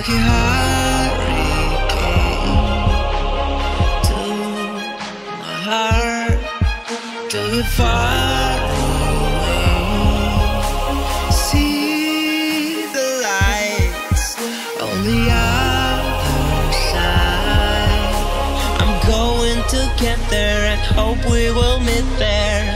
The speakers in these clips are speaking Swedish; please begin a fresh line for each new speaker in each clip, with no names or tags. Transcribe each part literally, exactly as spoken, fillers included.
like a hurricane to my heart, till you're far away. See the lights on the other side. I'm going to get there and hope we will meet there.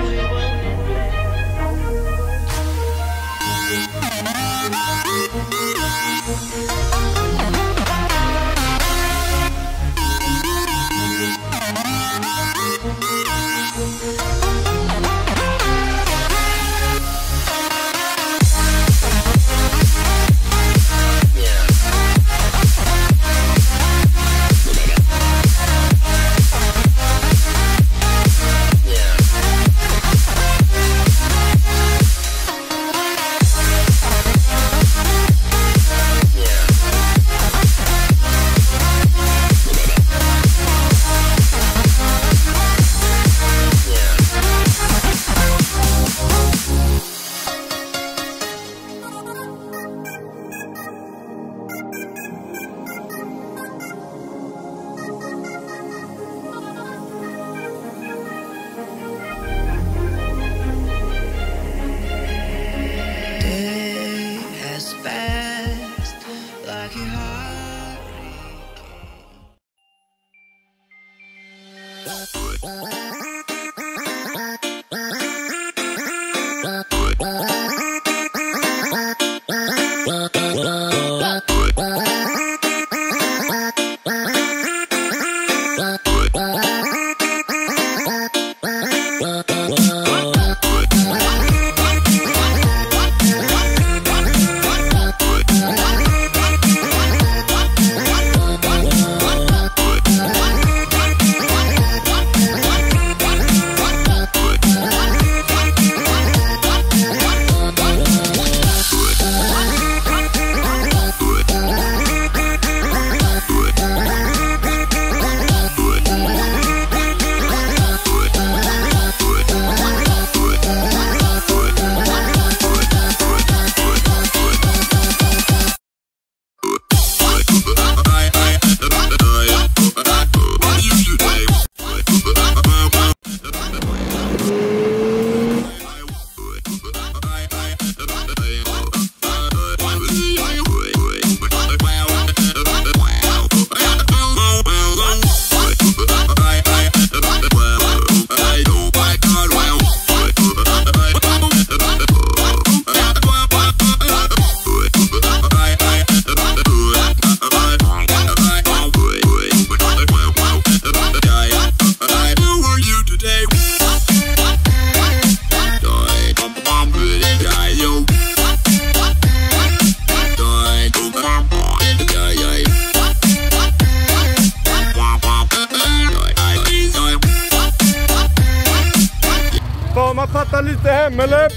Fatta lite hem, eller?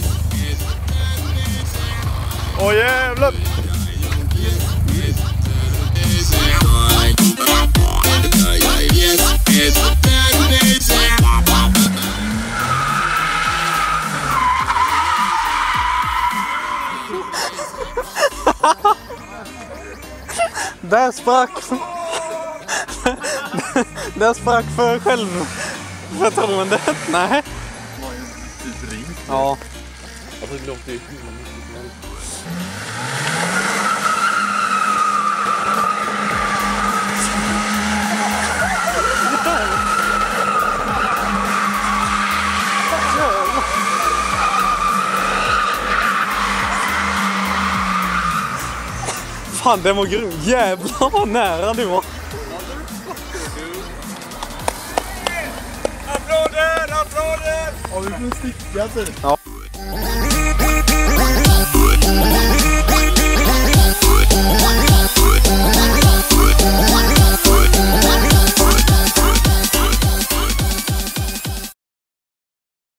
Åh jävlar!
Där sprack. Där sprack för själv. Förtroendet. Nej. Ja. Jag tror det låter ju. Fan, det var grym. Jävlar vad nära du var.
Applåder, applåder! Ja, vi får sticka typ.
Ja.